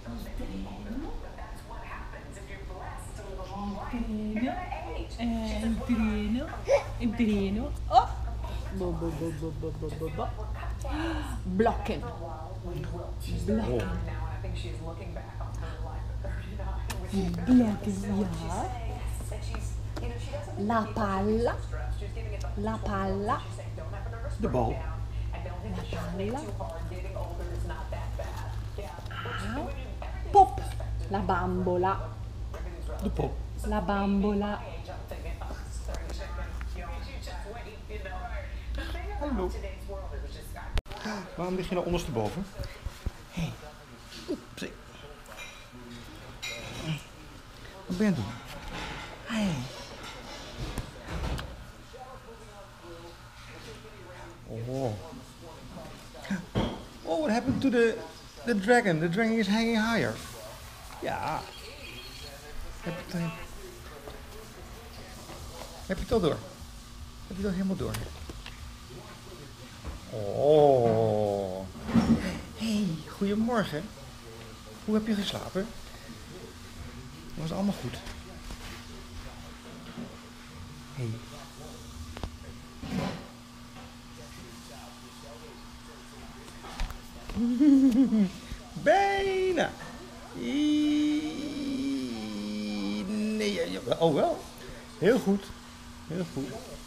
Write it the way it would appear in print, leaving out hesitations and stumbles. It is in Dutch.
Il treno. Oh! Blokken. Blokken. Blokken, ja. La palla. La palla. De bal. La palla. Ah. Pop. La bambola. De pop. La bambola. Hallo. Waarom lig je nou ondersteboven? Hé. Hey. Wat ben je aan het doen? Hey. Oh. Oh, what happened to the dragon? The dragon is hanging higher. Ja. Heb je het al door? Heb je het al helemaal door? Oh. Hey, goedemorgen. Hoe heb je geslapen? Was het allemaal goed? Hey. Bijna. Nee, oh wel. Heel goed. Heel goed.